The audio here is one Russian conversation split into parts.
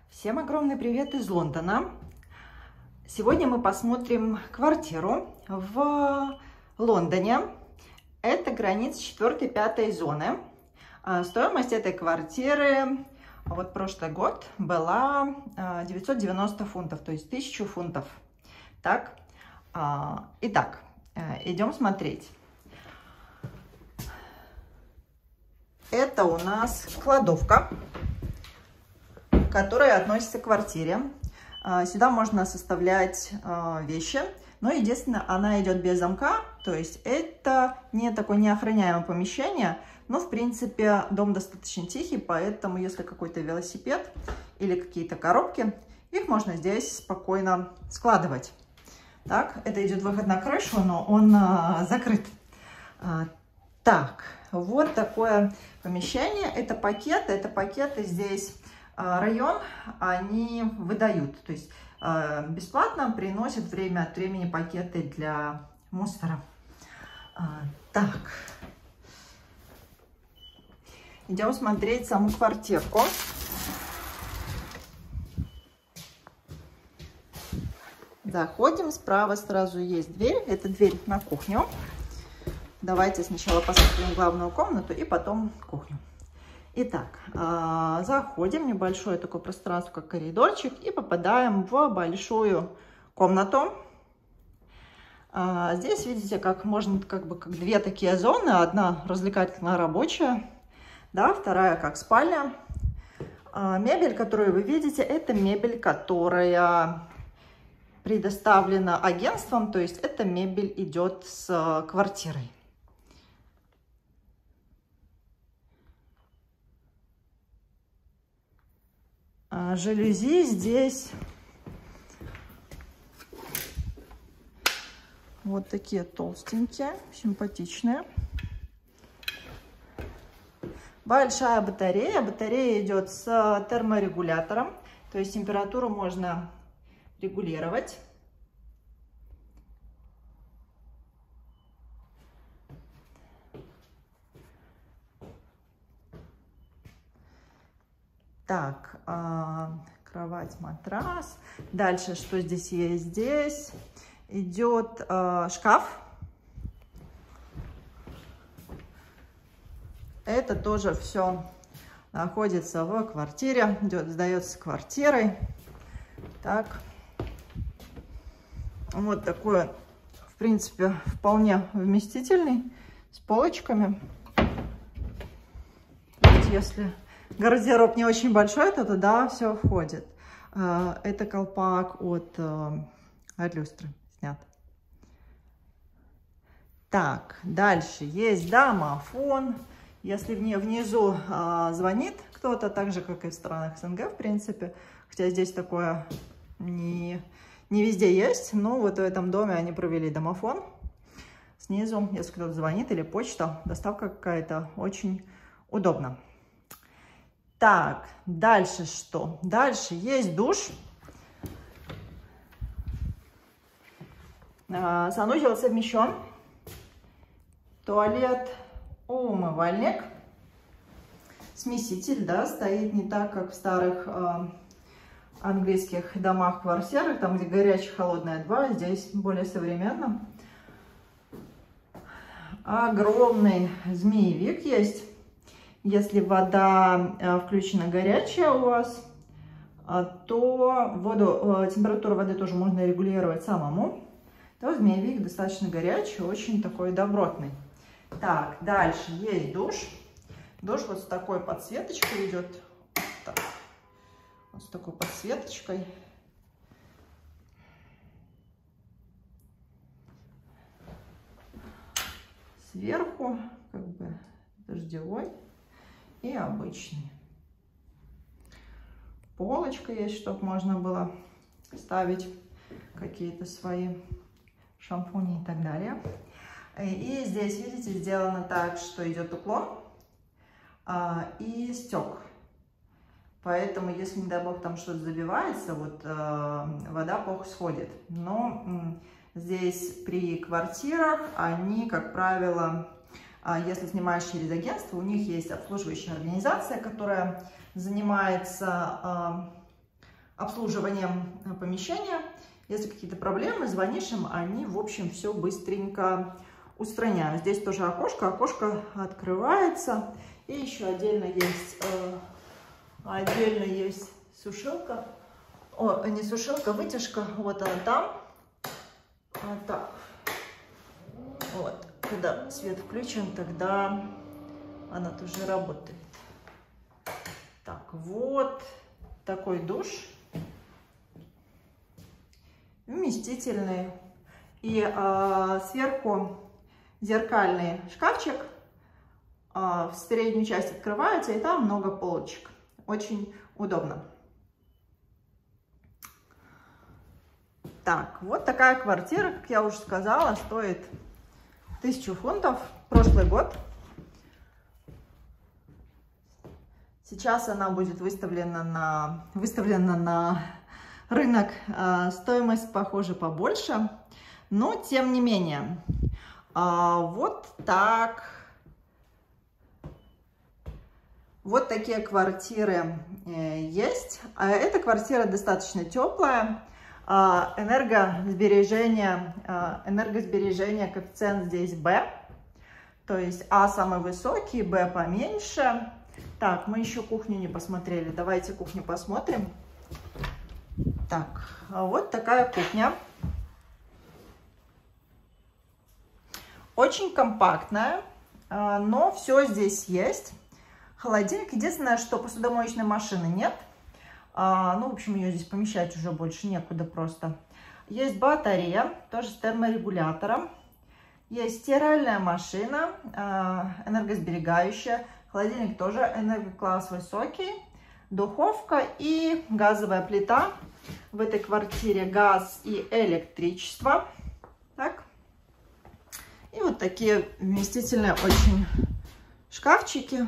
Всем огромный привет из Лондона. Сегодня мы посмотрим квартиру в Лондоне. Это граница 4-5 зоны. Стоимость этой квартиры вот прошлый год была 990 фунтов, то есть 1000 фунтов. Так, итак, идем смотреть. Это у нас кладовка, которая относится к квартире. Сюда можно составлять вещи, но единственное, она идет без замка, то есть это не такое неохраняемое помещение, но в принципе дом достаточно тихий, поэтому если какой-то велосипед или какие-то коробки, их можно здесь спокойно складывать. Так, это идет выход на крышу, но он закрыт. Так, вот такое помещение, это пакеты здесь. Район они выдают, то есть бесплатно приносят время от времени пакеты для мусора. Так, идем смотреть саму квартирку. Заходим, справа сразу есть дверь, это дверь на кухню. Давайте сначала посмотрим главную комнату и потом кухню. Итак, заходим в небольшое такое пространство, как коридорчик, и попадаем в большую комнату. Здесь видите, как можно, как две такие зоны. Одна развлекательная рабочая, да, вторая как спальня. Мебель, которую вы видите, это мебель, которая предоставлена агентством, то есть эта мебель идет с квартирой. Жалюзи здесь вот такие толстенькие, симпатичные. Большая батарея. Батарея идет с терморегулятором, то есть температуру можно регулировать. Так, кровать, матрас. Дальше, что здесь есть? Здесь идет шкаф. Это тоже все находится в квартире, сдается квартирой. Так, вот такой, в принципе, вполне вместительный, с полочками. Если гардероб не очень большой, то туда все входит. Это колпак от люстры снят. Так, дальше есть домофон. Если внизу звонит кто-то, так же, как и в странах СНГ, в принципе, хотя здесь такое не везде есть, но вот в этом доме они провели домофон. Снизу, если кто-то звонит или почта, доставка какая-то, очень удобно. Так, дальше что? Дальше есть душ. Санузел совмещен. Туалет, умывальник. Смеситель, да, стоит не так, как в старых английских домах, квартирах, там, где горячая, холодная два, здесь более современно. Огромный змеевик есть. Если вода включена горячая у вас, то температуру воды тоже можно регулировать самому. То змеевик достаточно горячий, очень такой добротный. Так, дальше есть душ. Душ вот с такой подсветочкой идет. Так, вот с такой подсветочкой. Сверху как бы дождевой. И обычный. Полочка есть, чтобы можно было ставить какие-то свои шампуни и так далее. И здесь, видите, сделано так, что идет уклон и стек. Поэтому, если, не дай бог, там что-то забивается, вот вода плохо сходит. Но здесь при квартирах они, как правило, если снимаешь через агентство, у них есть обслуживающая организация, которая занимается обслуживанием помещения. Если какие-то проблемы, звонишь им, они, в общем, все быстренько устраняют. Здесь тоже окошко открывается. И еще отдельно есть сушилка. О, не сушилка, вытяжка. Вот она там. Вот так. Вот. Когда свет включен, тогда она тоже работает. Так, вот такой душ. Вместительный. И сверху зеркальный шкафчик. В переднюю часть открывается, и там много полочек. Очень удобно. Так, вот такая квартира, как я уже сказала, стоит 1000 фунтов. Прошлый год. Сейчас она будет выставлена на рынок. Стоимость, похоже, побольше. Но, тем не менее, вот так. Вот такие квартиры есть. Эта квартира достаточно теплая. Энергосбережение коэффициент здесь B. То есть А самый высокий, Б поменьше. Так, мы еще кухню не посмотрели. Давайте кухню посмотрим. Так, вот такая кухня. Очень компактная, но все здесь есть. Холодильник. Единственное, что посудомоечной машины нет. Ну, в общем, ее здесь помещать уже больше некуда просто. Есть батарея, тоже с терморегулятором. Есть стиральная машина, энергосберегающая. Холодильник тоже энергокласс высокий. Духовка и газовая плита. В этой квартире газ и электричество. Так. И вот такие вместительные очень шкафчики,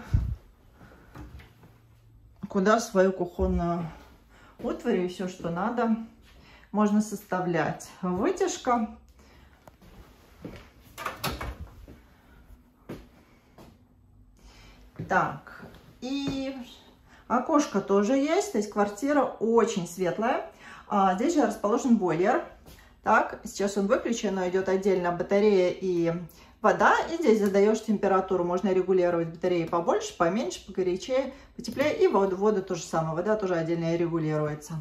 куда свою кухонную утварь и все, что надо, можно составлять. Вытяжка. Так, и окошко тоже есть, то есть квартира очень светлая. Здесь же расположен бойлер. Так, сейчас он выключен, но идет отдельно батарея и вода. И здесь задаешь температуру. Можно регулировать батареи побольше, поменьше, погорячее, потеплее. И воду то же самое. Вода тоже отдельно регулируется.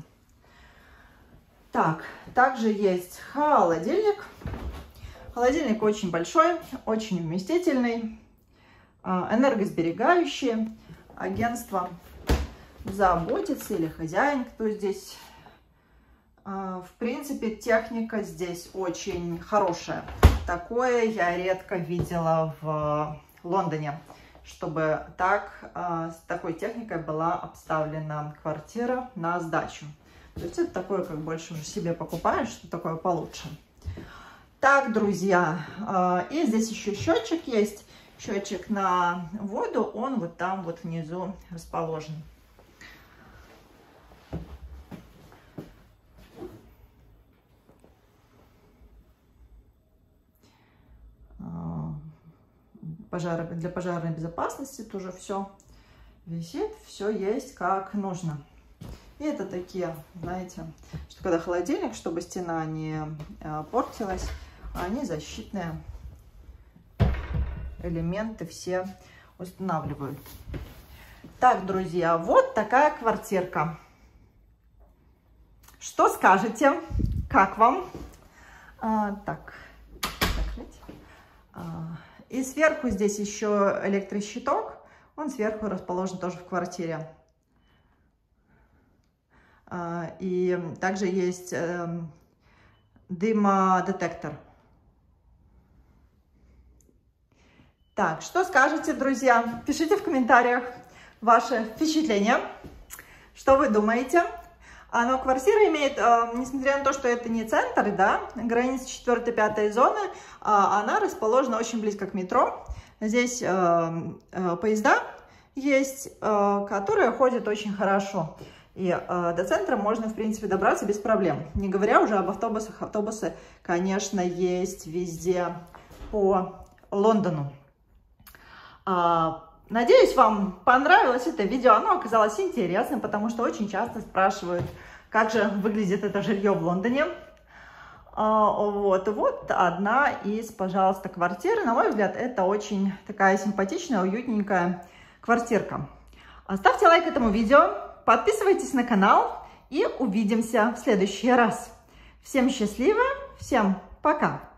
Так, также есть холодильник. Холодильник очень большой, очень вместительный, энергосберегающий. Агентство заботится или хозяин, кто здесь. В принципе, техника здесь очень хорошая. Такое я редко видела в Лондоне, чтобы с такой техникой была обставлена квартира на сдачу. То есть это такое, как больше уже себе покупаешь, что такое получше. Так, друзья, и здесь еще счетчик есть. Счетчик на воду, он вот там вот внизу расположен. Для пожарной безопасности тоже все висит, все есть как нужно. И это такие, знаете, что когда холодильник, чтобы стена не портилась, они защитные элементы все устанавливают. Так, друзья, вот такая квартирка. Что скажете? Как вам? Так, закрыть. И сверху здесь еще электрощиток. Он сверху расположен тоже в квартире. И также есть дымодетектор. Так, что скажете, друзья? Пишите в комментариях ваши впечатления. Что вы думаете? Но квартира имеет, несмотря на то, что это не центр, да, граница 4-5 зоны, она расположена очень близко к метро. Здесь поезда есть, которые ходят очень хорошо. И до центра можно, в принципе, добраться без проблем. Не говоря уже об автобусах. Автобусы, конечно, есть везде по Лондону. Надеюсь, вам понравилось это видео. Оно оказалось интересным, потому что очень часто спрашивают, как же выглядит это жилье в Лондоне. Вот одна из, пожалуйста, квартир. На мой взгляд, это очень такая симпатичная, уютненькая квартирка. Ставьте лайк этому видео, подписывайтесь на канал и увидимся в следующий раз. Всем счастливо, всем пока!